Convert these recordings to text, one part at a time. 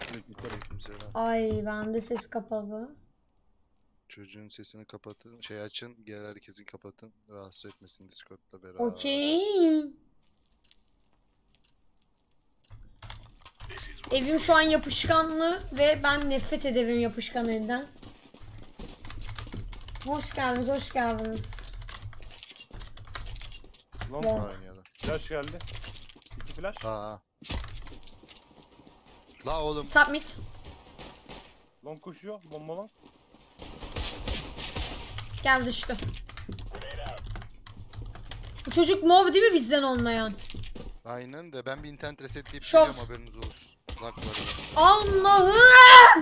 Aleykümselam. Ay bende ses kapalı. Çocuğun sesini kapatın. Şey açın. Gel herkesin kapatın. Rahatsız etmesin Discord'da beraber. Okey. Evim şu an yapışkanlı ve ben nefret ederim yapışkan elden. Hoş geldiniz, hoş geldiniz. Long Oynayalım. flash geldi. 2 flash. Aa. La oğlum. Submit. Long koşuyor. Bomba long. Gel düştü. Bu çocuk mov değil mi bizden olmayan? Aynen de ben bir internet resetleyip Şov. geliyorum, haberiniz olsun. Lak var ya. Allah'ım!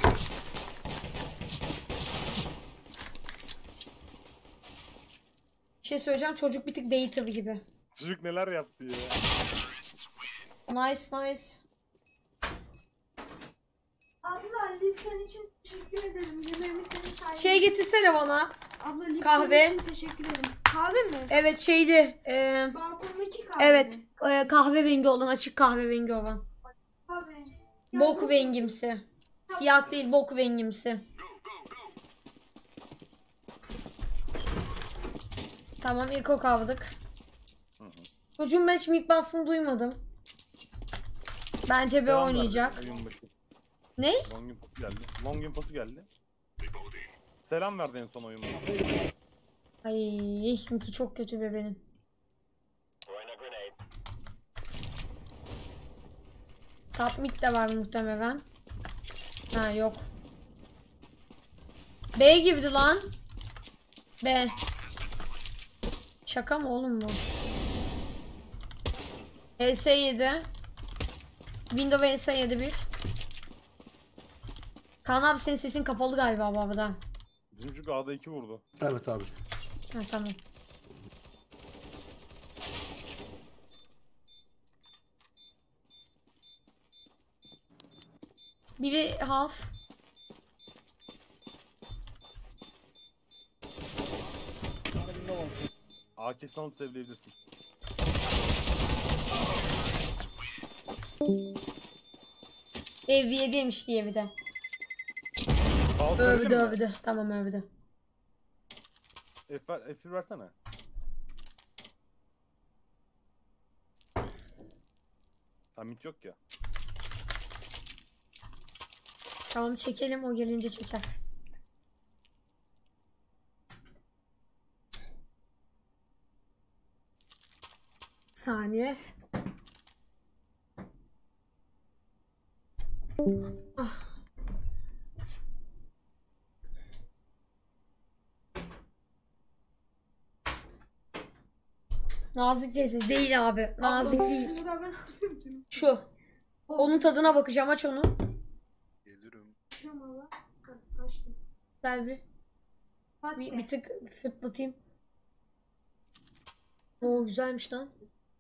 Bir şey söyleyeceğim, çocuk bir tık bait tabi gibi. Çocuk neler yaptı ya. Nice nice. Abla Lipton için teşekkür ederim. Yemeğimi senin sayende. Şey getirsene bana. Abla Lipton kahve. için teşekkür ederim. Kahve mi? Evet şeydi. Balkondaki kahve Evet. mi? Kahverengi olan, açık kahverengi olan. Kahve. Bok rengimsi. Siyah değil, bok rengimsi. Tamam, ilk ok aldık. Çocuğun ben hiç ilk bastığını duymadım. Bence bir Selam oynayacak. verdi oyun başı. Ne? Long infosu geldi. Long infosu geldi. Selam verdi en son oyun başı. Ay, Miki çok kötü be benim. Top mid de var muhtemelen. Ha yok. B girdi lan. B. Şaka mı oğlum bu? HS7. Windows HS7 bir. Kaan abi senin sesin kapalı galiba bu arada. Bizim çocuk A'da 2 vurdu. Evet abi. Ha tamam. Biri half. AK'sini alıp sevleyebilirsin. Ev 7'ymiş diye bir de. Pause Övdü verelim mi? övdü. Tamam övdü. F1 versene. Hamit yok ya. Tamam çekelim, o gelince çeker. Saniye. Ah. Nazik cesi değil abi. Nazik değil. Şunu da ben alıyorum. Şu. Onun tadına bakacağım, aç onu. Gelirim. Tamam abla. Ha, açtım. Gel bir. Hadi. Bir tık fıtlatayım. Oo güzelmiş lan.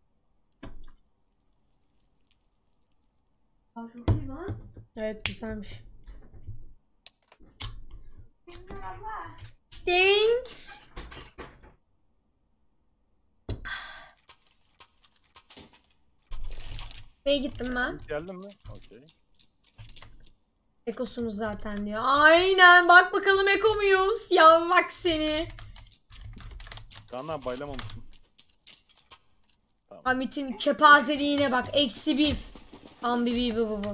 Aa, çok iyi lan. Evet güzelmiş. Teşekkürler abla. Thanks. B'ye gittim ben. Geldin mi? Okey. Ekosunuz zaten diyor. Aynen, bak bakalım eko muyuz? Ya bak seni. Kaan abi baylamamışsın. Hamit'in kepazeliğine bak. Eksi bir. Unbelievable.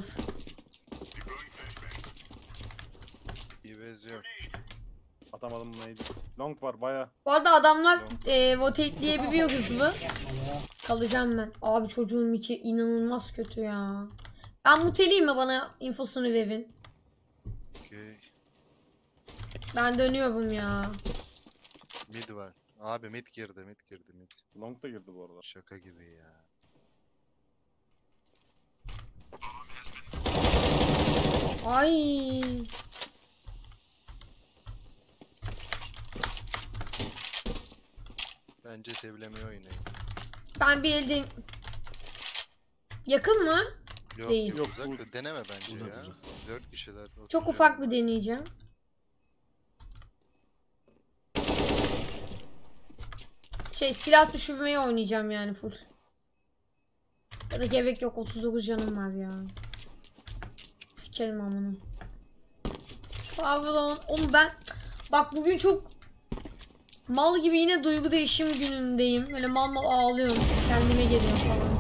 İyi benziyor. Atamadım neydi? Long var baya. Bu arada adamlar vote'leyebiliyor hızlı. Kalacağım ben. Abi çocuğun Miki inanılmaz kötü ya. Ben muteliyim mi, bana infosunu verin. Okey. Ben dönüyorum ya. Mid var. Abi mid girdi, mid girdi, mid. Long da girdi bu arada. Şaka gibi ya. Ay. Bence sevilemeyi oynayın. Ben bir elden... Yakın mı? Yok Değil. yok, Yok, uzak bu- da deneme bence uzak, ya. uzak. 4 kişiler. Çok oturuyor ufak bir bunlar. deneyeceğim. Silah düşürmeye oynayacağım yani full. Ya da gerek yok, 39 canım var ya. sikerim amına. Pardon. Oğlum ben bak bugün çok mal gibi yine duygu değişim günündeyim. Böyle mal mal ağlıyorum. Kendime geliyorum falan.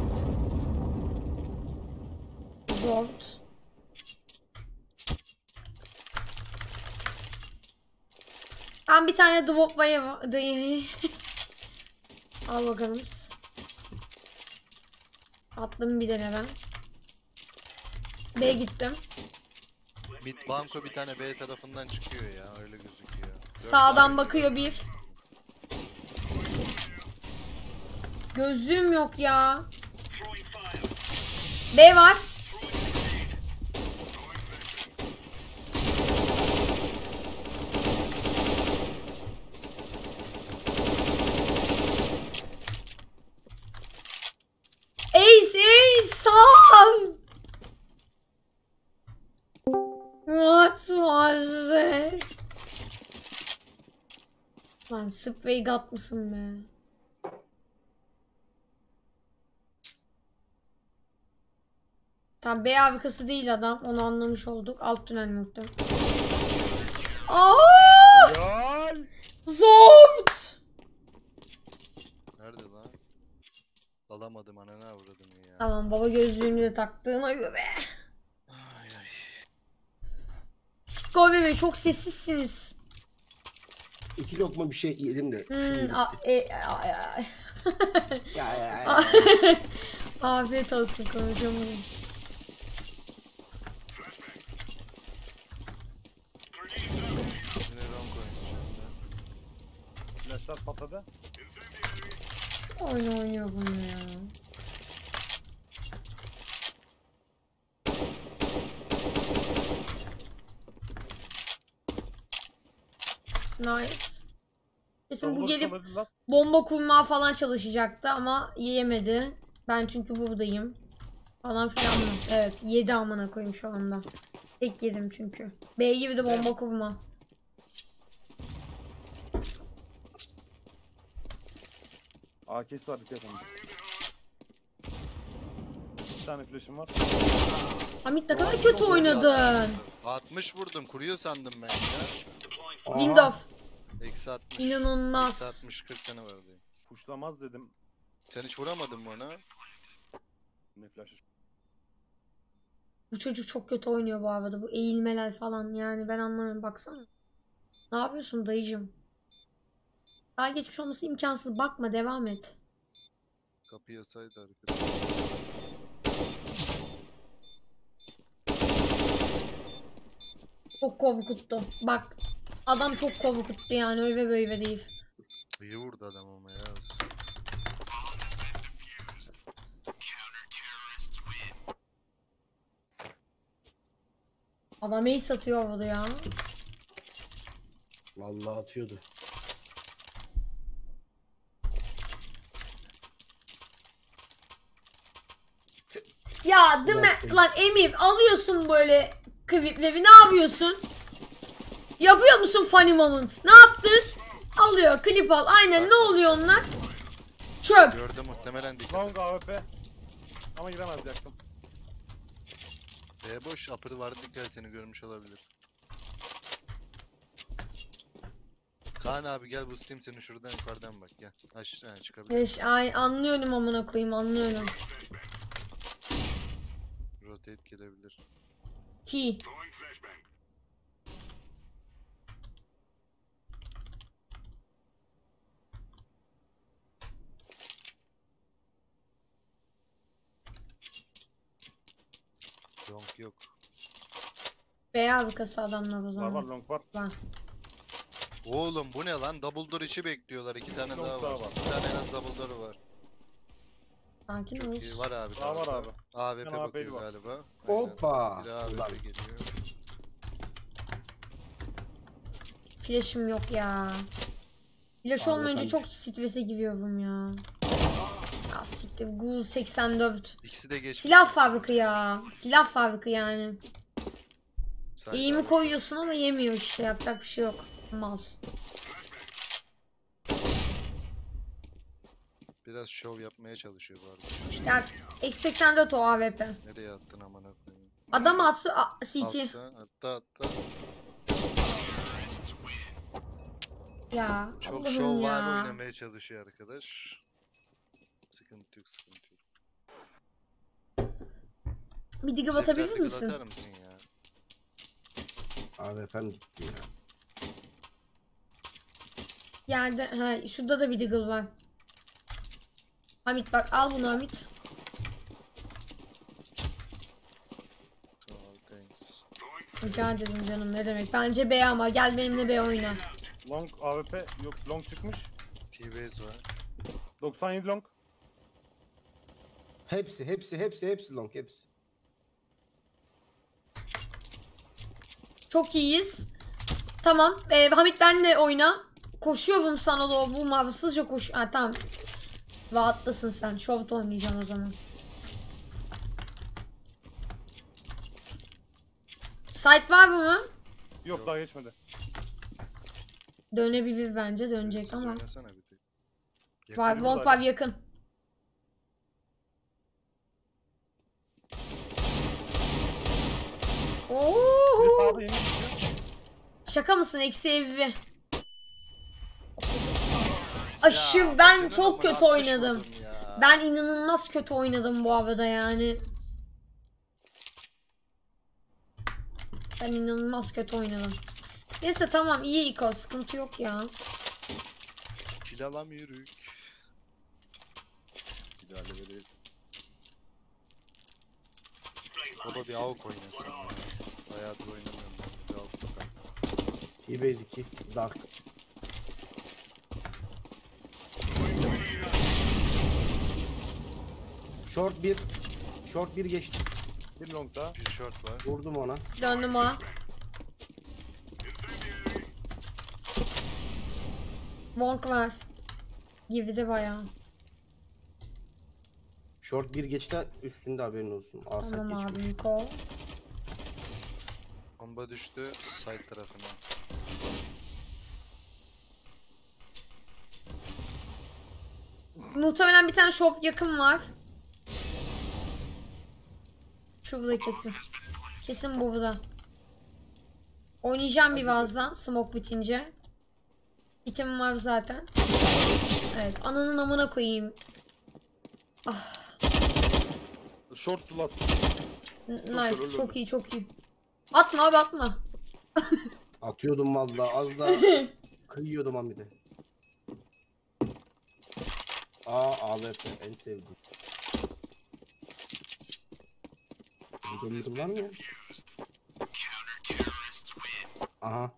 Zort. Ben bir tane Dwopa'ya al bakalım. Attım bir tane ben. B'ye gittim. Mid banko bir tane B tarafından çıkıyor ya, öyle gözüküyor. Sağdan bakıyor bir. Gözlüğüm yok ya. B var. Sam! What was that? Lan sprey gat mısın be? Tam B arkası değil adam. Onu anlamış olduk. Alt tünel muhtemelen. Aaaa! Gol. Zort! Nerede lan? Alamadım, ananı avradım ya. Tamam, baba gözlüğünü de taktığına göre. Ay ay. Sikko bebe çok sessizsiniz. 2 lokma bir şey yedim de. Ya. Afiyet olsun, konuşamadım. Yine rank oynayacağım ben. Flashlar patladı. Oyun oynuyor bunu ya. Nice. Kesin bu gelip bomba kurmaya falan çalışacaktı ama yiyemedi. Ben çünkü buradayım. Falan filan mı? Evet, yedi amına koyayım şu anda. Tek yedim çünkü. B gibi de bomba kurma. AK'si var, dikkat edin. Bir tane flash'ım var. Hamit ne kadar kötü oynadın. 60 vurdum, kuruyor sandım ben ya. Windows. Eksi 60. İnanılmaz. Eksi 60 40 tane vardı. Pushlamaz dedim. Sen hiç vuramadın mı ona? Ne flash'ı? Bu çocuk çok kötü oynuyor bu arada. Bu eğilmeler falan yani ben anlamıyorum, baksana. Ne yapıyorsun dayıcım? Daha geçmiş olması imkansız. Bakma, devam et. Kapı yasaydı arkası. Çok korkuttu. Bak, adam çok korkuttu yani, öyle böyle değil. İyi vurdu adam ama ya. Adam ace satıyor orada ya. Vallahi atıyordu. Ya değil mi? Lan Emir, alıyorsun böyle klipleri, ne yapıyorsun? Yapıyor musun funny moment? Ne yaptın? Alıyor, klip al. Aynen, ne oluyor onlar? Çöp. Gördü muhtemelen, dikkat et. Long AWP. Ama giremeyecektim. B boş, upper vardı, dikkat et, seni görmüş olabilir. Kaan abi gel, boostayım seni şuradan, yukarıdan bak gel. Aşağı çıkabilir. Ay, anlıyorum amına koyayım, anlıyorum. Rotate gelebilir. T. Long yok. B arkası adamlar o Var zaman. var, long var. Var. Oğlum bu ne lan? Double door içi bekliyorlar. 2 tane Long daha daha var. var. Bir tane en az double door'u var. Sakin Çok ol. iyi. Var abi. Daha var sağda. abi. AWP Bir tane bakıyor AWP 'li var. galiba. Aynen. Hoppa. Bir de AWP Ulan. geliyor. Flash'ım yok ya. Flash Abi, olmayınca ben- çok strese giriyorum ya. Ya siktir. Guz 84. İkisi de geç. Silah fabrikası ya. Silah fabrikası yani. Side İyi mi AWP. koyuyorsun ama yemiyor işte. Yapacak bir şey yok. Mal. Biraz şov yapmaya çalışıyor bu arada. Ya X84 o AWP. Nereye attın amına koyayım? Adam atsı CT. Hatta. Ya Çok Allah'ım şov ya. var oynamaya çalışıyor arkadaş. Sıkıntı yok. Bir diggle Zevkler atabilir diggle misin? atar mısın ya? Abi efendim gitti ya. Yerde, ha şurada da bir diggle var. Hamit bak al bunu Hamit. Tamam, thanks. Rica ederim canım ne demek. Bence B ama gel benimle B oyna. Long AWP yok, long çıkmış. T-base var. 97 long. Hepsi long hepsi. Çok iyiyiz. Tamam. Hamit benle oyna. Koşuyorum sana da bu mavsızca koş. Ha tamam. Rahatlasın sen. Short oynayacağım o zaman. Site var mı? Yok daha geçmedi. Dönebilir bence. Dönecek Siz ama. oynasana bir tek. Var. Yakın Long var yakın. Bir Oo. sağda yeni gidiyor. Şaka mısın? Eksi evi. Aşırı Ya, ben senin çok amına kötü atmış oynadım. oldum ya. Ben inanılmaz kötü oynadım bu arada yani. Ben inanılmaz kötü oynadım. Neyse tamam iyi İko sıkıntı yok ya. Kill alamıyoruz. Bir daha veririz. Baba bir AWP oynasın ya. Bayağıdır oynamıyorum ben. Bir AWP bakalım. T-Base 2. Dark. Short 1. Short 1 geçti. Bir long daha. Bir short var. Vurdum ona. Döndüm o. Monk var. Girdi bayağı. Short 1 geçti üstünde haberin olsun. Asat Tamam abi geçmiş. Niko. Bomba düştü side tarafına. Muhtemelen bir tane şov yakın var. Şurada kesin. Kesin burada. Oynayacağım birazdan smoke bitince. İtim var zaten. Evet ananın amına koyayım. Short to last. Nice çok iyi çok iyi. Atma abi atma. Atıyordum vallahi az daha kıyıyordum Hamid'e. AWP en sevdiğim. Gidelim var mı ya? Aha.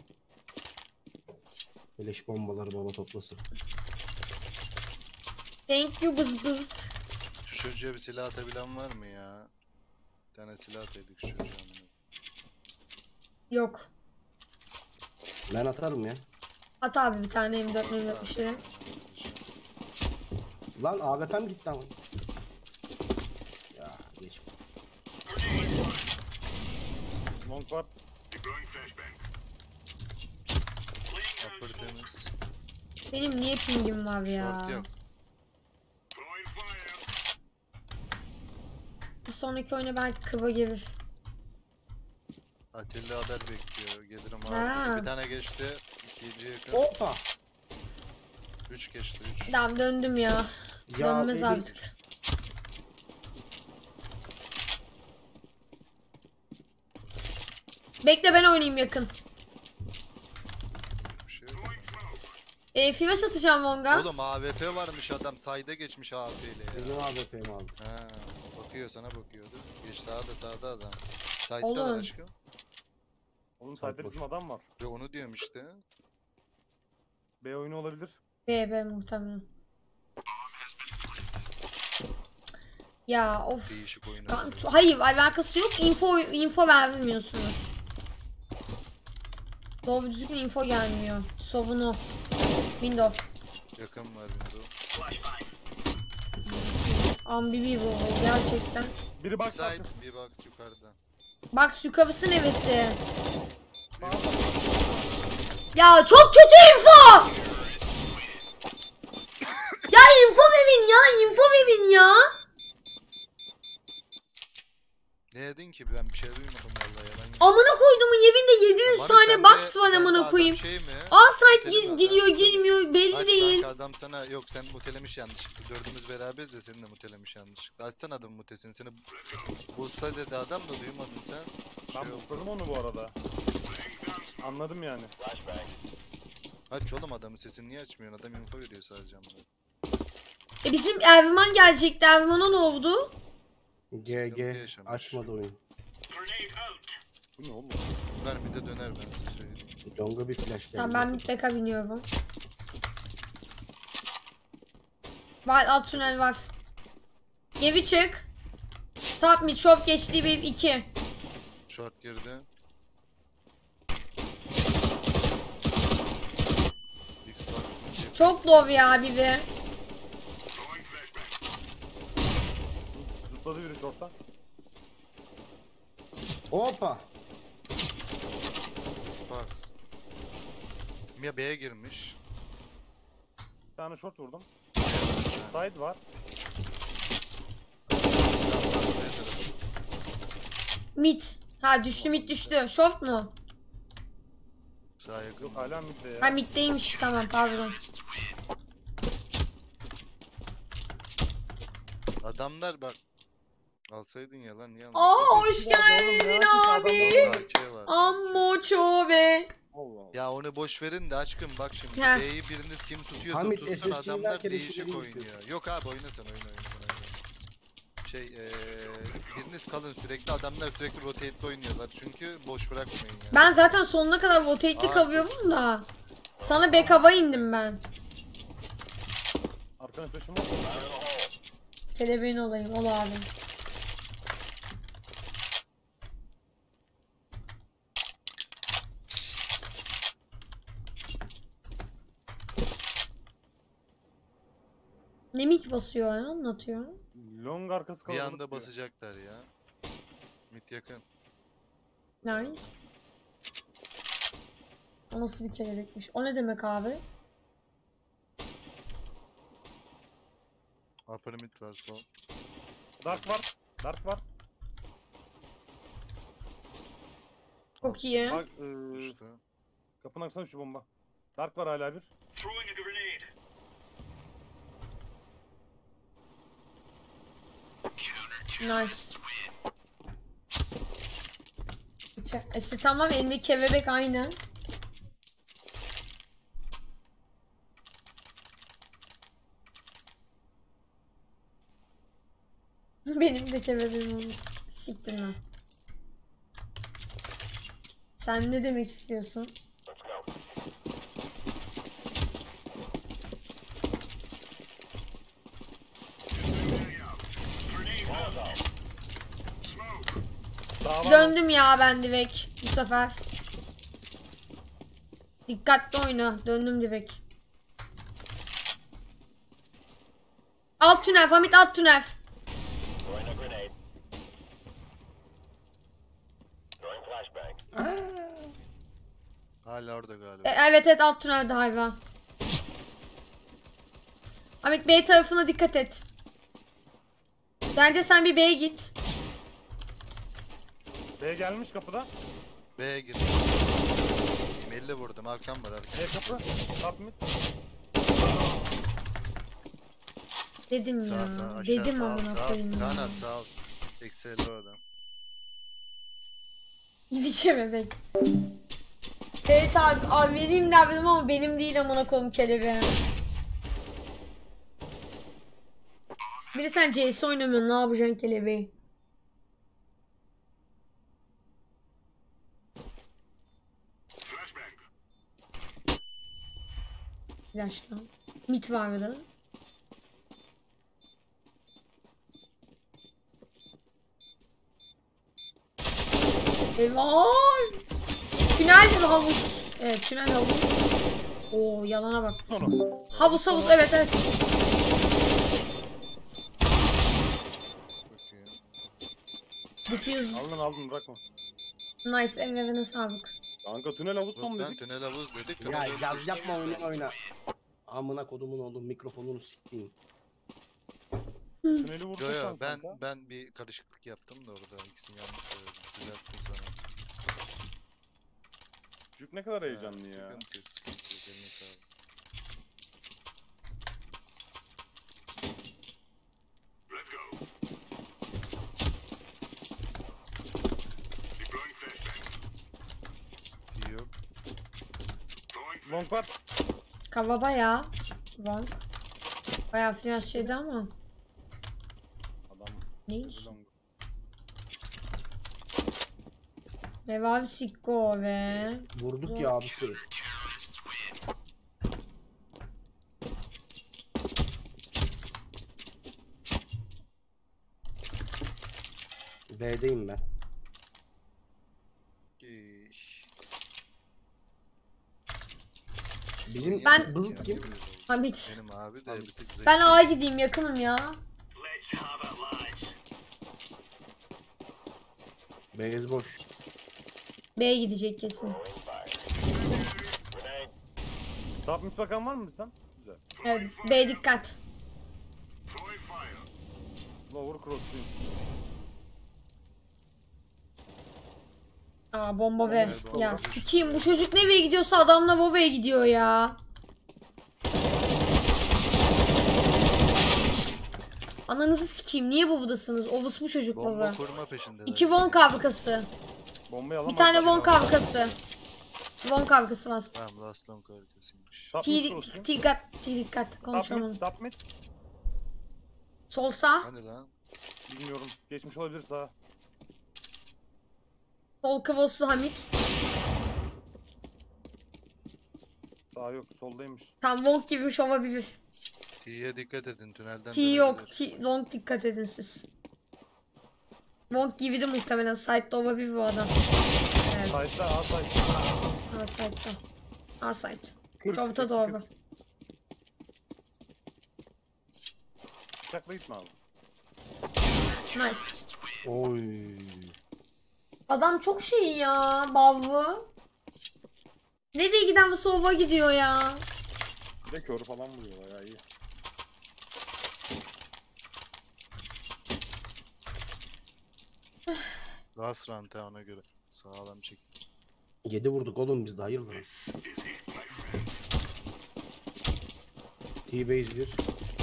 Beleş bombaları baba toplasın. Thank you bız bız. Şu çocuğa bir silah atabilen var mı ya? Bir tane silah ataydık şu çocuğa. Yok. Ben atarım ya. At abi bir tane M4 bir şey. Lan AWP'm gitti ama. Ya geç. Long var. Upper temiz. Benim niye pingim var ya? Short yok. Bir sonraki oyuna belki kıva gelir. Atilla haber bekliyor. Gelirim Ha. abi. Bir tane geçti. İkinci yakın. Hoppa. 3 geçti 3. Tamam döndüm ya. Ya Dönmez benim- artık. Bekle ben oynayayım yakın. Bir şey yok. Flash atacağım Longa. Oğlum AWP varmış adam. Sayda geçmiş AWP ile ya. Benim AWP'm aldı. Ha, bakıyor sana bakıyordu. Geç sağda adam. Side'da Oğlum. var aşkım. Onun Çok side'de boş. bizim adam var. Ve onu diyorum işte. B oyunu olabilir. B muhtemelen. Ya of. Değişik oyun. Hayır alakası yok. Info vermiyorsunuz. Doğru düzgün info gelmiyor. Sovunu. Windows. Yakın var window. Ambibi bu gerçekten. Biri Bir bak side, side. bir box yukarıda. Bak yukarısı nevesi. Ya çok kötü info. Ya info verin ya. Ne dedin ki? Ben bir şey duymadım vallahi yalan yok. Amına koyduğumun evinde 700 Bana tane sende- box var sende amına adam koyayım. Şey mi? Aa Muteli mi adam? gidiyor Muteli. girmiyor belli Aç değil. kanka adam sana yok sen mutelemiş yanlışlıkla. Dördümüz beraberiz de senin de mutelemiş yanlışlıkla. Açsana adamın mutesini. Seni boostla dedi adam da duymadın sen. Ben Şey oldu. busladım onu bu arada. Anladım yani. Aç oğlum adamın sesini niye açmıyorsun? Adam info veriyor sadece ama. Bizim Erman gelecekti. Erman'a ne oldu? GG yaşamış. açmadı oyun. Bu ne oğlum? Bunlar bir de döner ben size söyleyeyim. Longa bir flash Tamam geldi. ben Midback'a biniyorum. Var alt tünel var. Evi çık. Top mid shop geçtiği bir 2. Short girdi. Xbox mı? Çok low ya Bibi. Zıpladı biri short'tan. Hoppa. Xbox. Mia B'ye girmiş. Bir tane short vurdum. Side var. Mid. Ha düştü mid düştü. Short mu? Sağ yakın. Yok hala midde ya. Ha middeymiş tamam pardon. Adamlar bak. Alsaydın ya lan niye Aa almadın? hoş geldin abi. AK var. Ammo çove. Allah Allah. Ya onu boş verin de aşkım bak şimdi. Heh. B'yi biriniz kim tutuyorsa Hamit, tutsun SSD'ler adamlar kereşi değişik vereyim oynuyor. Yok abi oyna sen oyna. Biriniz kalın sürekli adamlar sürekli rotate'de oynuyorlar çünkü boş bırakmayın yani. Ben zaten sonuna kadar rotate'li Aa, kalıyorum da. Sana backup'a indim ben. Arkana flash'ım var. Kelebeğin olayım ol abi. Ne mik basıyor ya anlatıyor. Long arkası Bir kalabalık anda diyor. basacaklar ya. Mid yakın. Nice. O nasıl bir kelebekmiş? O ne demek abi? Upper mid var sol. Dark var. Dark var. Çok iyi. Bak Düştü. kapının arkasına şu bomba. Dark var hala bir. Nice. İşte tamam elimdeki kelebek aynı. Benim de kelebeğim olmuş. Siktir lan. Sen ne demek istiyorsun? Daha var mı? Döndüm ya ben direkt bu sefer. Dikkatli oyna. Döndüm direkt. Alt tünel. Hamit alt tünel. Hala orada galiba. Evet alt tünelde hayvan. Hamit B tarafına dikkat et. Bence sen bir B'ye git. B gelmiş kapıda. B'ye gir. 50 vurdum arkam var arkam. B kapı. Top mid. Dedim ya. Sağ aşağı Dedim sağ amına sağ. koyayım ya. Kanat sağ. Eksi 50 o adam. Gidişe bebek. Evet abi vereyim derdim ama benim değil amına koyayım kelebeği. Bir de sen CS oynamıyorsun ne yapacaksın kelebeği? Flash'tan. Mit vardı. Eyvah! Tünel mi havuz? Evet tünel havuz. Oo yalana bak. Onu. Havuz evet. Çok iyi. Diffuse. Aldın bırakma. Nice evine sağlık. Kanka tünel havuz son Buradan dedik. tünel havuz dedik. Ya tünel havuz yaz dedik. yapma oyna oyna. Amına kodumun oğlum mikrofonunu siktiğim. Tüneli vurdun Yo yo sen ben kanka. ben bir karışıklık yaptım da orada ikisini yanlış söyledim. Düzelttim sonra. Çocuk ne kadar heyecanlı ya. Sıkıntı yok sıkıntı yok. Eline sağlık. İyi yok. Long var. Kava bayağı. Long. Bayağı biraz şeydi ama. Adam Neymiş? long. Reval Sikko ve. Vurduk ya abisi. B'deyim ben. İş. Bizim Ben- bızıt kim? Hamit. Benim abi de bir tık zayıf. Ben A'ya gideyim, yakınım ya. Beyaz boş. B'ye gidecek kesin. Top mid bakan var mı bizden? Güzel. Evet, B dikkat. Lower cross'luyum. Aa bomba B. Evet, Ya bomba. sikiyim, bu çocuk nereye gidiyorsa adamla Boba'ya gidiyor ya. Ananızı sikeyim, niye Boba'dasınız? Obus bu çocuk Bomba baba. kurma peşinde. İki Von kavgası. Bombayı alamaz. Bir tane mı? Von kavgası. Von kavgası var. Tamam last long haritasıymış. Top mid cross'luyum. Dikkat Top konuşamadım. mid, top mid. Sol sağ, Hani lan? Bilmiyorum. Geçmiş olabilir sağa. sol kıvılsız Hamit. Sağ yok, soldaymış. Tam Von gibi bir şova bir. T'ye dikkat edin tünelden. T yok. dönebilir. T long dikkat edin siz. Long gibi de muhtemelen side'da olabilir bu adam. Evet. Side'da, A side. A side'da. A side. 40, Çavuta 40. doğru. Bıçakla gitme abi. Nice. Oy. Adam çok şey ya. Bavı. Nereye giden bu soğuğa gidiyor ya. Bir de kör falan vuruyor bayağı iyi. Last round ha ona göre. Sağlam çekti. 7 vurduk oğlum biz de hayırdır. T-base 1.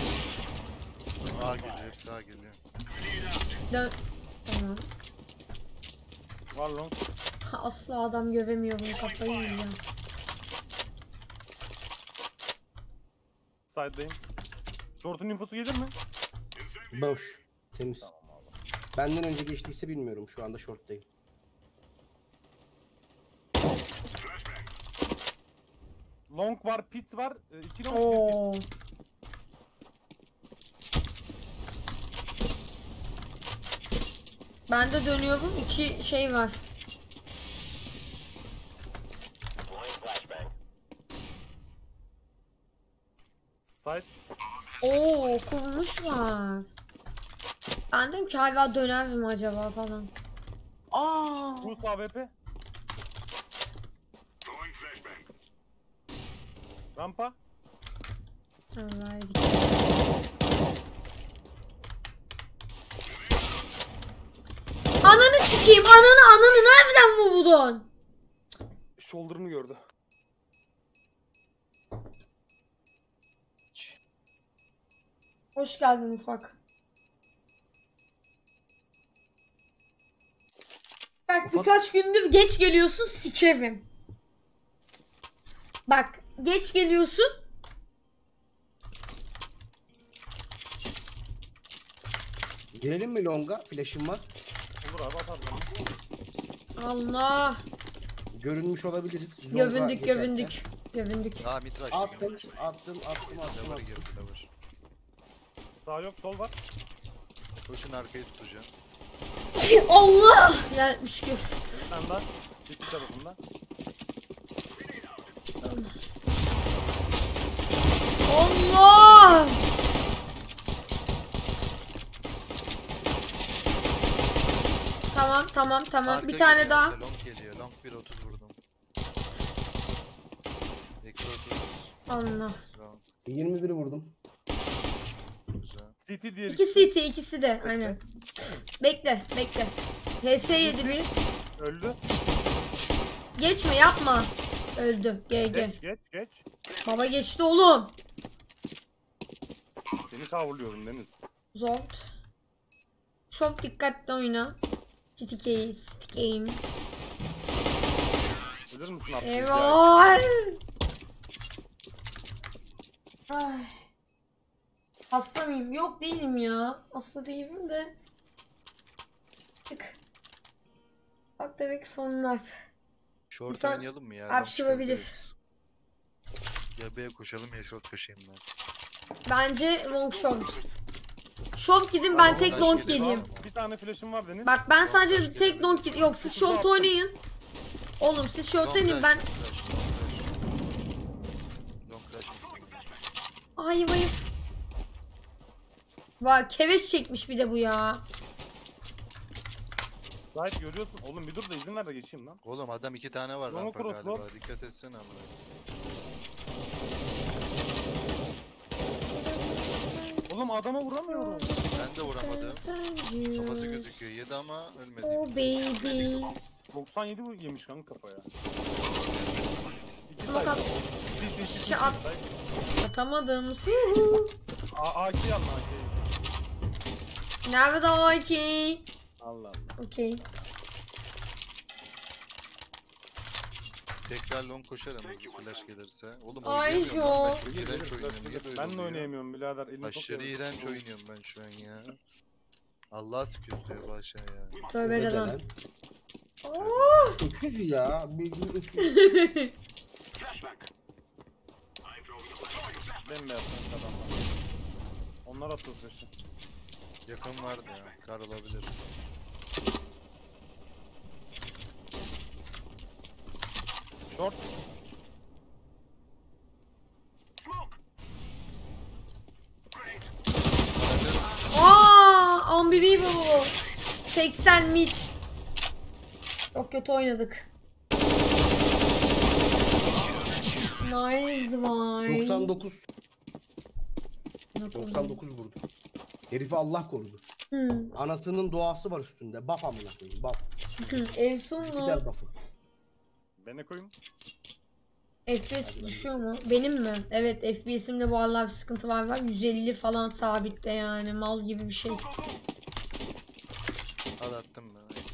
A geliyor hepsi A geliyor. Dön. Tamam. Var long. Asla adam gövemiyor bunu, kafayı yiyeceğim. Side'dayım. Short'un infosu gelir mi? Boş. Temiz. Tamam abi. Benden önce geçtiyse bilmiyorum, şu anda short'tayım. Long var, pit var. 2 long, 1 pit. Oo. Ben de dönüyorum. 2 şey var. Side. Oo, kurmuş var. Ben diyorum ki hala döner mi acaba falan. Aa! Boost AWP. Rampa. Alright. Ananı sikeyim, ananı nereden vurdun? Shoulder'ını gördü. Hoş geldin ufak. Bak Ufak. birkaç gündür geç geliyorsun, sikerim. Bak geç geliyorsun. Girelim mi longa? Flash'ım var. Olur abi atar bana. Allah. Görünmüş olabiliriz. Longa Gövündük geçerken. gövündük. Gövündük. A mitraş. Attım. Lover'ı girdi lover. Sağ yok, sol var. Koşun arkayı tutacağım. Allah. Ya şükür. Bir tane daha. City tarafında. Allah. Tamam. Arka Bir tane geliyor, daha. arka long geliyor. Long 1.30 vurdum. Eksi 30. Allah. Long. 21'i vurdum. Güzel. CT diğer İki CT, ikisi de aynen. Bekle. HS yedi bir. öldü. Geçme, yapma. Öldü. GG. Geç. Baba geçti oğlum. Seni kavurluyorum Deniz. Zolt. Çok dikkatli oyna. Stickeyim. Ölür müsün artık? Eyvah. Ay. Hasta mıyım? Yok değilim ya. Hasta değilim de. Bak demek sonlar. Short İnsan oynayalım mı ya? hapşırabilir. Ya B'ye koşalım ya short koşayım ben. Bence long short. Short gidin, ben tek flash long geliyor. geleyim. Bir tane flash'ım var Deniz. Bak ben sadece flash tek geliyor. long yok, siz short oynayın. Oğlum siz short oynayın, ben... Long flash. Ay. Vay keveş çekmiş bir de bu ya. Gayet görüyorsun. Oğlum bir dur da izin ver de geçeyim lan. Oğlum adam 2 tane var Long rampa cross galiba. var. Dikkat etsene ama. Oğlum adama vuramıyorum. Ben de vuramadım. Kafası gözüküyor. Yedi ama ölmedi. Oh baby. 97 vur yemiş kanka kafaya. İki Smoke sayı. at. CT. Şey at. Atamadım. Suhu. AK'yi alma AK'yi. Nerede ki? Allah Allah. Okey. Tekrar long koşarım hızlı flash gelirse. Oğlum Ay oynayamıyorum lan ben. yo. Çok iğrenç oynuyorum. Niye böyle Ben de oluyor? oynayamıyorum birader. Elim çok Aşırı yarı. iğrenç oynuyorum ben şu an ya. Allah'a sıkıyoruz diyor bu aşağı ya. Tövbe de lan. Öküz ya. Bir öküz. Bembeyaz kanka adamlar. Onlar atıyor flash'ı. Yakın vardı ya. Kar olabilir. Short. Unbelievable. 80 mid. Çok kötü oynadık. Nice vay. 99. 99 vurdu. Herifi Allah korudu. Anasının duası var üstünde. Buff amına koyayım. Buff. Efsun mu? Güzel buff'ı. Ben ne koyayım? FPS düşüyor mu? Benim mi? Evet, FPS'imde bu aralar bir sıkıntı var. 150 falan sabitte yani. Mal gibi bir şey. Al attım ben. Neyse.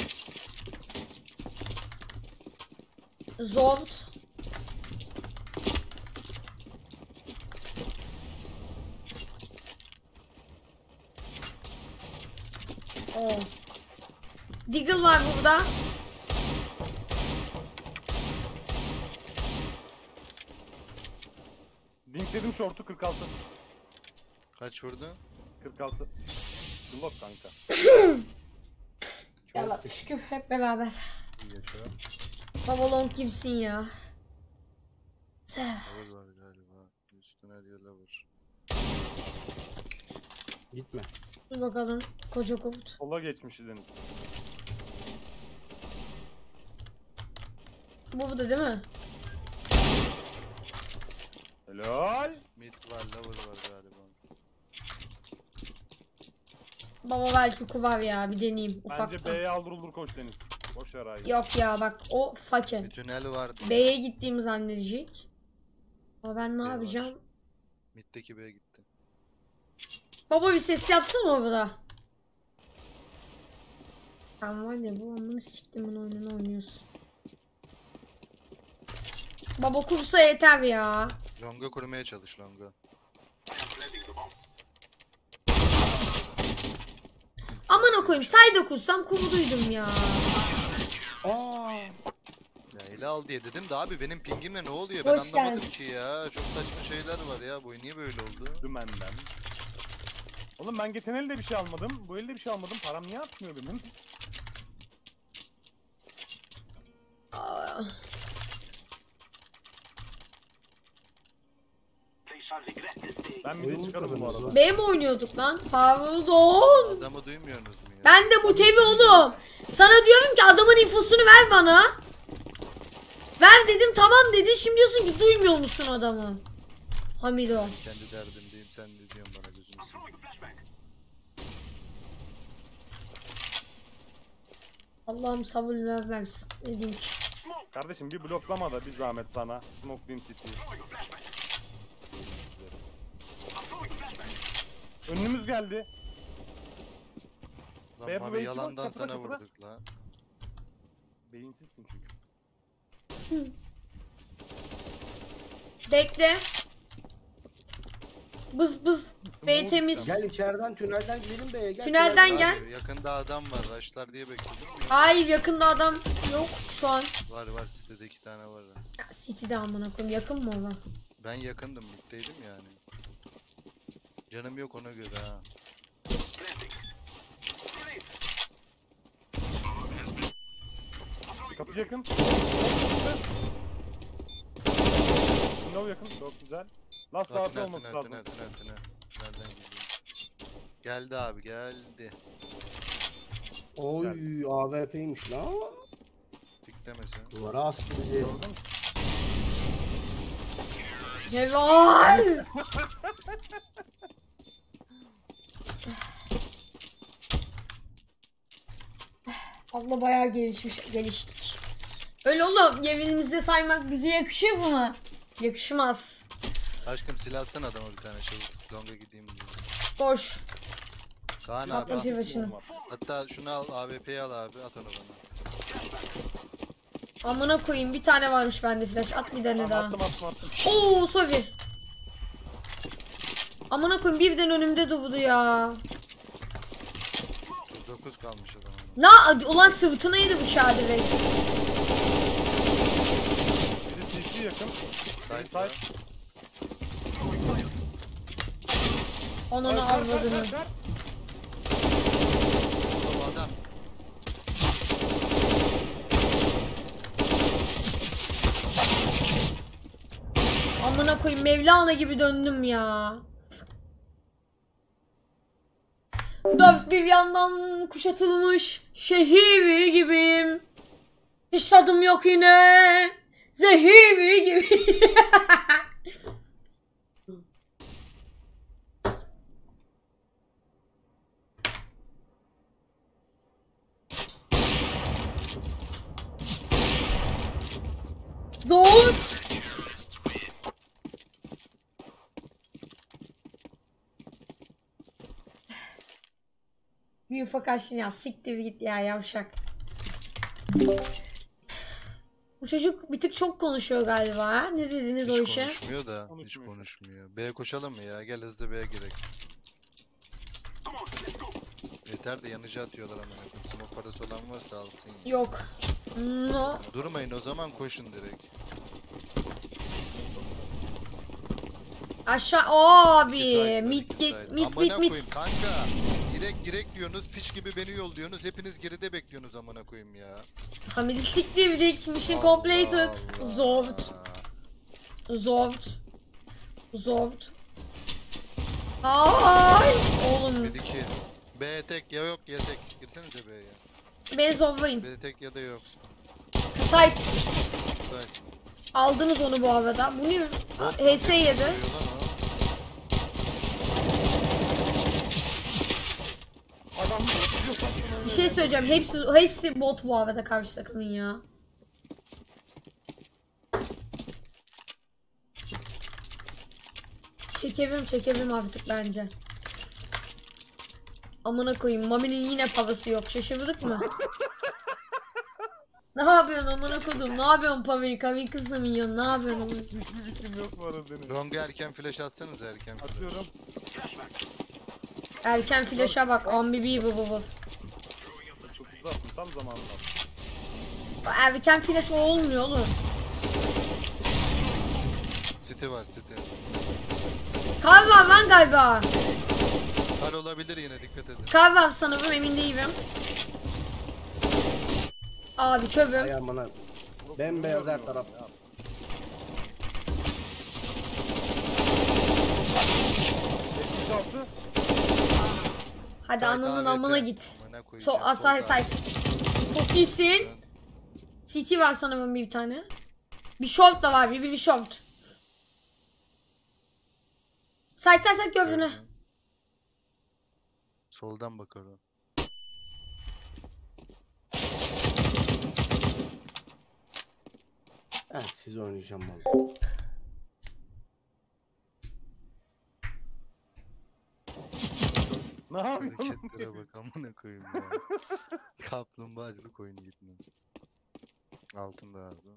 Zort. Oh. Deagle var burada. Dinkledim short'u 46. Kaç vurdu? 46. Glock kanka. Yalla şükür hep beraber. İyi yaşa. Baba long gibisin ya. Sev. Lover var galiba. Üstüne her yere lover. Gitme. Dur bakalım. Koca kovut. Sola geçmiş Deniz. Bu da değil mi? Helal. Mid var, lover var galiba. Baba belki kuvar ya, bir deneyeyim Bence ufaktan. B'ye aldırılır koş Deniz. Boş ver ayı. Yok ya bak o Bir fucking. tünel vardı. B'ye gittiğimi zannedecek. Ama ben ne B var. yapacağım? Mid'deki B'ye gitti. Baba bir ses yapsana orada. Sen var ya bu amını siktimin oyununu oynuyorsun. Baba kursa yeter ya. Long'a kurmaya çalış Long'a. Aman koyayım sayda kursam kuruduydum ya. Aa. Ya ele al diye dedim de abi benim pingimle ne oluyor? Hoş Ben anlamadım geldin. ki ya. Çok saçma şeyler var ya. Bu niye böyle oldu? Dümenden. Oğlum ben geçen elde bir şey almadım. Bu elde bir şey almadım. Param niye atmıyor benim? Aa, Ben midi Oyun çıkarım bu kurmadınız arada. B mi oynuyorduk lan? Pardon. Adamı duymuyorsunuz mu ya? Ben de mutevi oğlum. Sana diyorum ki adamın infosunu ver bana. Ver dedim tamam dedin. Şimdi diyorsun ki duymuyor musun adamı? Hamido. Kendi derdimdeyim sen de diyorsun bana gözünü seveyim. Allah'ım sabır versin. Ne diyeyim ki? Kardeşim bir bloklama da bir zahmet sana. Smoke'layım City'yi. Önümüz geldi. Lan Be, bu Mami belki bak, yalandan kapıda, sana kapıda. vurduk la. Beyinsizsin çünkü. Bekle. Bız bız. B Smoke temiz. gittim. Gel içeriden tünelden gidelim be. Gel, Tünelden gel. Abi, yakında adam var. Rush'lar diye bekliyordum. Hayır yakında adam yok şu an. Var sitede 2 tane var. Ya, City'de amına koyayım. Yakın mı ona? Ben yakındım, middeydim yani. Canım yok ona göre ha. Kapı yakın. Window yakın. Çok güzel. Last Bak, saati olması lazım. Tünelden gidiyor. Geldi abi geldi. Oy AWP'ymiş lan. Piklemese. Duvara astı bizi. Gördün mü? Helal. Abla bayağı geliştik. Öyle oğlum yeminimizde saymak bize yakışır mı? Yakışmaz. Aşkım silah atsana adama bir tane çabuk. Longa gideyim diye. Boş. Kaan abi Atla al. başını. Olmaz. Hatta şunu al, AWP'yi al abi, at onu bana. Amına koyayım bir tane varmış bende flash. At bir tane daha. Attım. Oo Sofi. Amına koyayım birden önümde durdu ya. 9 kalmış adamın. Ulan sırtına yedi bıçağı direkt. Biri CC yakın. Side Side. var. Ananı avradını. Oğlum adam. Amına koyayım Mevlana gibi döndüm ya. Dört bir yandan kuşatılmış şehir gibiyim. Hiç tadım yok yine. Zehir gibi. Zor. Bir ufak aşkım ya siktir git ya yavşak. Bu çocuk bir tık çok konuşuyor galiba ha? Ne dediniz o Hiç işe? konuşmuyor da. Hiç Konuşmuyor. konuşmuyor. B'ye koşalım mı ya? Gel hızlı B'ye girek. Yeter de yanıcı atıyorlar ama. Smoke parası olan varsa alsın ya. Yok. No. Durmayın o zaman, koşun direkt. Aşağı İki abi. side var, Mit iki side. git mit Amına mit mit. koyayım kanka. Girek diyorsunuz, piç gibi beni yolluyorsunuz. Hepiniz geride bekliyorsunuz amına koyayım ya. Hamidi siktirdik. Mission Allah completed. Allah. Zort. Zort. Ay oğlum. Bir iki. B tek ya yok ya tek. Girsenize B'ye. Ben zorlayın. B tek ya da yok. Site. Side. Aldınız onu bu arada. Bu ne? Bot HS yedi. vuruyor lan o. Adam Bir şey söyleyeceğim. Hepsi bot bu arada karşı takımın ya. Çekebilirim artık bence. Amına koyayım. Mami'nin yine pavası yok. Şaşırdık mı? Ne yapıyorsun amına koydum? Ne yapıyorsun Pavi? Kavi kızla minyon. Ne yapıyorsun amına? hiçbir fikrim yok bu arada senin. Long'a erken flash atsanız erken flash. Atıyorum. Erken flash'a bak. Ambibi bu. Çok hızlı attım. Tam zamanında. Erken flash olmuyor oğlum. City var City. Kar var lan galiba. Kar olabilir yine, dikkat edin. Kar var sanırım emin değilim. Abi çöbüm. Ay amına. Bembeyaz her taraf. 76. Hadi ananın amına git. Amına koyacağım, So asay solda. say. Çok iyisin. CT var sanırım bir tane. Bir short da var bir short. Say gördün ha. Gördüm. Soldan bakar o. Ben siz oynayacağım vallahi. Ne yapıyorsun? Hareketlere bak amına koyayım ya. Kaplumbağacılık oyunu gitme. Altında abi.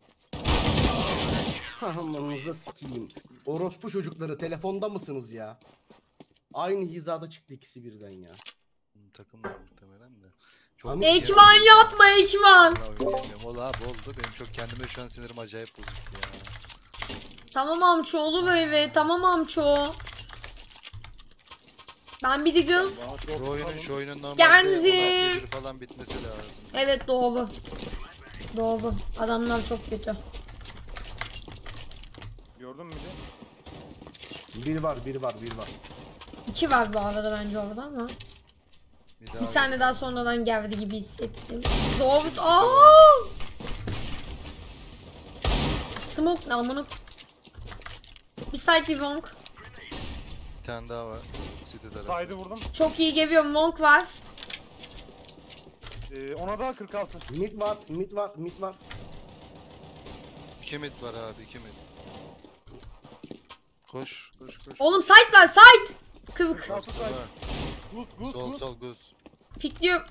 Amanınıza sikeyim. Orospu çocukları telefonda mısınız ya? Aynı hizada çıktı ikisi birden ya. Takım var muhtemelen de. Çok Ama- Ekman yapma Ekman. Vallahi oynayamıyorum. Ola abi oldu. Benim çok kendime şu an sinirim acayip bozuk ya. Tamam amço olur böyle. Tamam amço. Ben bir Diggle. Bana çok Şu oyunun normalde Skenzi. 16-1 falan bitmesi lazım. Evet doğru. Doğru. Adamlar çok kötü. Gördün mü? Bir var. 2 var bu arada bence orada ama. Bir tane daha sonradan geldi gibi hissettim. Doğru. Aa! Smoke ne amına. Bir side bir Wonk. Bir tane daha var. City tarafı. Saydı vurdum. Çok iyi geliyor. Wonk var. Ona da 46. Mid var. 2 mid var abi 2 mid. Koş. Oğlum side var side. Kıvık. Kapısı var. Gus. Sol Gus. Pikliyor.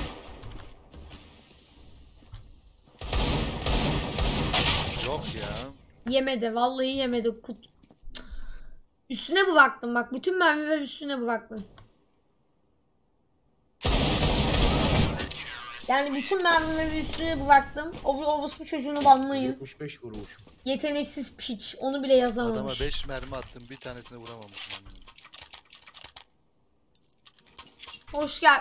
Yok ya. Yemedi. Vallahi yemedi. Üstüne bıraktım bak. Bütün mermiler üstüne bıraktım. Yani bütün mermileri üstüne bıraktım. Bu çocuğunu banlayın. 75 vurmuş. Yeteneksiz piç. Onu bile yazamamış. Adama 5 mermi attım. Bir tanesini vuramamışım. Hoş gel.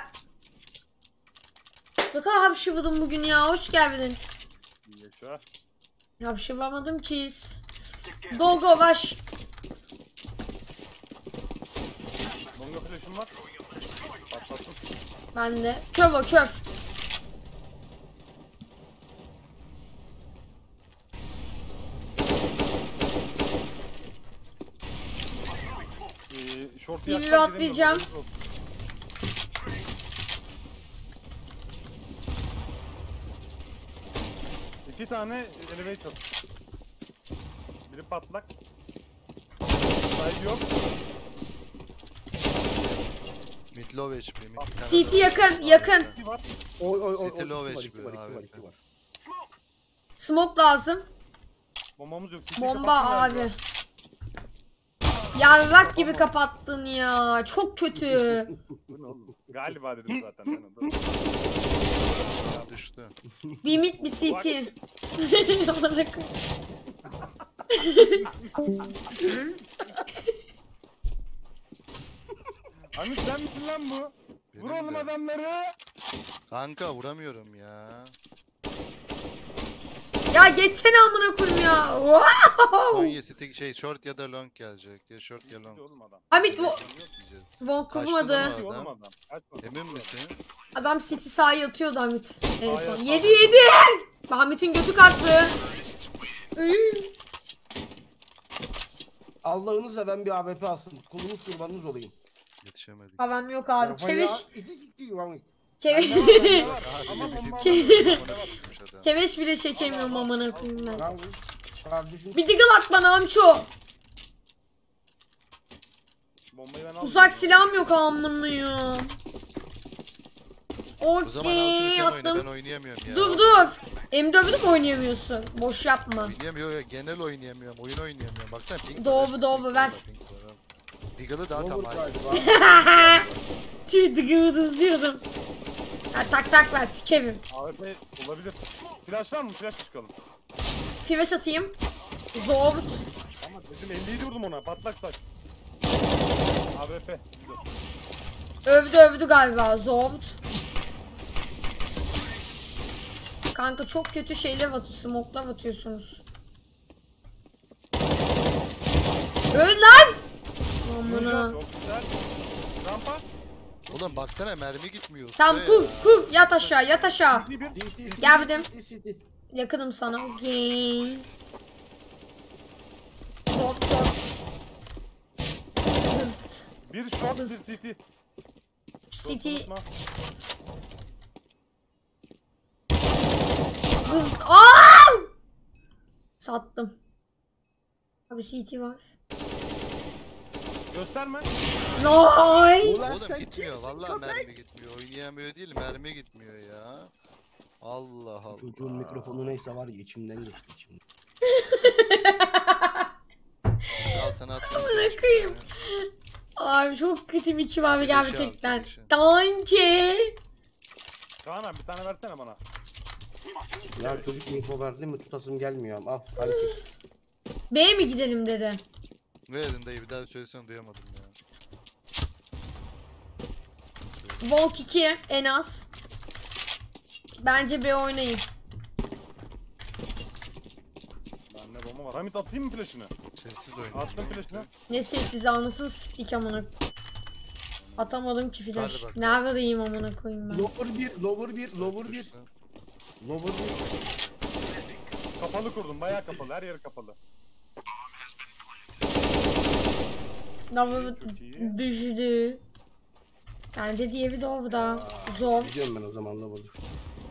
Ne kadar hapşırdım bugün ya. Hoş geldin. Yaşa. Hapşıramadım ki. Go go baş. Longa flash'ım var. Patlattım. Ben de. Köv o köv. Short'u Bir yaklar atlayacağım. İki tane elevator. Biri patlak. Side yok. Mid low HP. Mid bir tane CT daha. yakın yakın. İki var. Oy. City low iki HP var. abi. Smoke lazım. Bombamız yok. City Bomba kapattın abi. galiba. Yarrak gibi kapattın ya. Çok kötü. Bu ne oğlum? Galiba dedim zaten ben onu. Düştü. Bir mid bir CT. Amına koyayım. Hamit sen misin lan bu? Benim Vur oğlum de. adamları. Kanka vuramıyorum ya. Ya geçsene amına koyayım ya. Son Wow. City short ya da long gelecek. Ya short ya long. Oğlum adam. Hamit bu Diyeceğiz. Von Kaçtı kurmadı. lan Oğlum adam. adam. Kaçma. Emin misin? Adam City sahaya yatıyordu Hamit. En Sahaya son. sağ- 7. Hamit'in götü kalktı. Allah'ınızla ben bir AWP alsın. Kulunuz kurbanınız olayım. Yetişemedik. Havam yok abi. Kafaya- Keveş. Bende Keveş. var, bende var. Abi Ama bizim bomba Ke- Keveş bile çekemiyorum amına koyayım ben. Kardeşim. Bir diggle at bana amço. Bombayı ben aldım. Uzak silahım yok amına ya. O zaman al şunu Okey sen oyna, ben attım. oynayamıyorum ya. Dur dur. M4'ü mü oynayamıyorsun? Boş yapma. Oynayamıyor ya, genel oynayamıyorum, oyun oynayamıyorum. Baksana ping var, Doğru, ping doğru, var, ver. ping var, al. Diggle'ı daha Olur tamam. galiba. Tüy diggle'ı hızlıyordum. Ha, tak ver sikerim. AWP olabilir. Flash var mı? Flash çıkalım. Flash atayım. Zobut. Ama dedim 57 vurdum ona. Patlak saç. AWP. Övdü galiba Zobut. Kanka çok kötü şeyler atıyor. Smoke'lar atıyorsunuz. Öl lan! Ninja Amına. çok güzel. Rampa. Oğlum baksana mermi gitmiyor. Tamam usta kur ya. kur yat aşağı yat aşağı. Bir bir. Geldim. City. Yakınım sana. Okey. Zobut zobut. Hızt. Bir short bir city. City. Unutma. Hızt. Aaaa! Sattım. Abi CT var. Gösterme. Nice. Ulan Oğlum sen gitmiyor. kimsin Vallahi köpek? mermi gitmiyor. Oynayamıyor değil, mermi gitmiyor ya. Allah Allah. Çocuğun mikrofonu neyse var ya içimden geçti içimden. Al sana attım. Amına koyayım. Abi çok kötü bir kim abi Flaşı al, gerçekten. flaşı. Danke. Kaan abi bir tane versene bana. Ya çocuk info verdi mi tutasım gelmiyor ama. Al kanki. B'ye mi gidelim dedi. Ne dedin dayı, bir daha söylesene, duyamadım ya. Volk 2 en az. Bence B oynayın. Bende bomba var. Hamit atayım mı flash'ını? Sessiz oyna. Attım flash'ını. Ne sessiz anasını siktik amına. Atamadım ki flash. Hadi bakalım. Neredeyim amına koyayım ben. Lower 1, lower 1, lower 1. Düştü. Lower 1. Kapalı kurdum. Bayağı kapalı. Her yeri kapalı. Lava Çok iyi. düştü. Bence diğeri de orada. Zor. Gidiyorum ben o zaman lower düştü.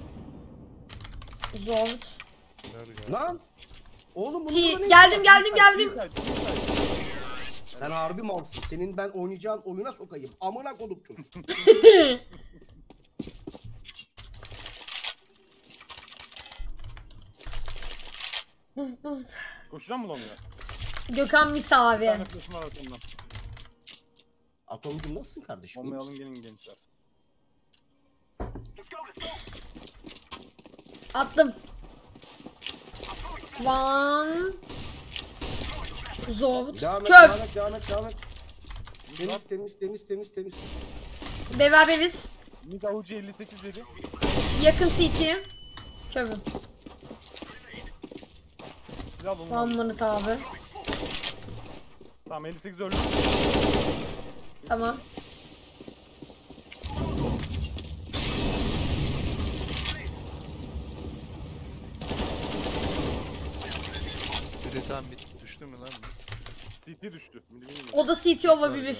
Zor. Nerede? Lan! Oğlum bunu Geldim geldim geldim. Sen harbi malsın. Senin ben oynayacağın oyuna sokayım. Amına kodup çocuk. Bız bız. Koşacağım mı longa? Gökhan Bir Misavi. tane flash'ım var arkamdan. Atomcu nasılsın kardeşim? Bombayı alın gelin gençler. Attım. One. Zor. Devam et, Çöp. devam et, devam et, devam et. Temiz, temiz, temiz, temiz, temiz. Beraberiz. Mid avucu 58 yedi. Yakın CT. Çöpüm. Silah olmaz. One minute abi. Tamam 58 öldü. Tamam. Biri tam bit düştü mü lan? CT düştü. Midi bilmiyorum. O da CT olabilir.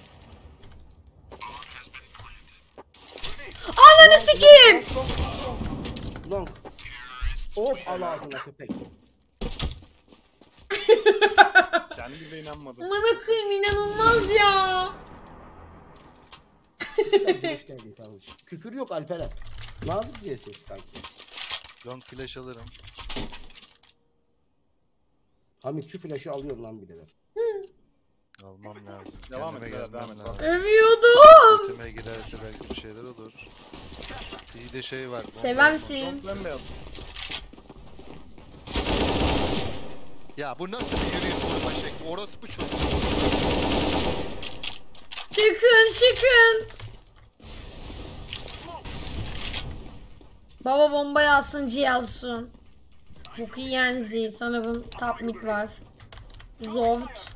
Ananı sikeyim. Long. Hop al ağzına köpek. Kendi bile inanmadı. Amına koyayım inanılmaz ya. Hoş geldin kardeşim. Küfür yok Alperen. Nazik ses kanki. Long flash alırım. Hamit şu flaşı alıyorum lan bir de ben. Almam lazım. Devam Kendime et, devam gelmem et. lazım. Övüyordum. Götüme girerse belki bir şeyler olur. İyi de şey var. bomba Sever var. misin? Çok bembeyaz. Ya bu nasıl bir yürüyüş vurma şekli? Orospu çocuğu. Çıkın çıkın. Baba bombayı alsın Cielsun. Çok iyi yenzi. Sanırım top mid var. Zort.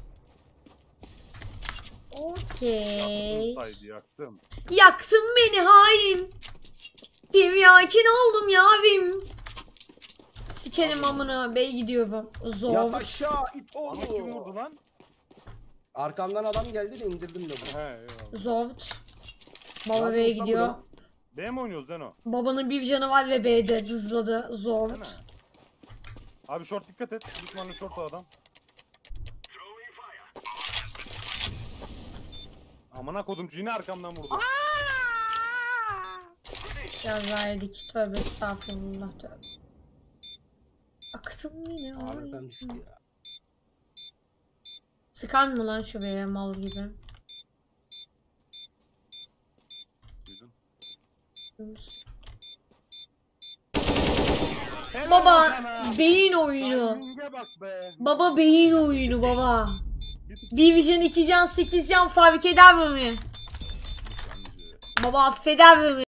Okey. Saydı yaktım. Yaktın beni hain. Tiryakin oldum yavim. Sikerim amına bey gidiyorum. Yat Zor. aşağı it Bana kim vurdu oğlu. lan? Arkamdan adam geldi de indirdim de bunu. He eyvallah. Zort. Baba Zaten bey usta gidiyor. bunu. B mi oynuyoruz Zeno? Babanın bir canı var ve B'de hızladı. Değil mi? Zort. Abi short dikkat et. Düşmanlı short o adam. Amına kodumcu yine arkamdan vurdu. Biraz verdik. Tövbe estağfurullah tövbe. Aktım yine Abi ay. ben düştü ya. Sıkan mı lan şu B'ye mal gibi? Duydun. Baba Helal sana. beyin oyunu. Timing'e bak be. Baba beyin oyunu baba. Bir can 2 can 8 can fark eder mi? Bence. Baba affeder mi?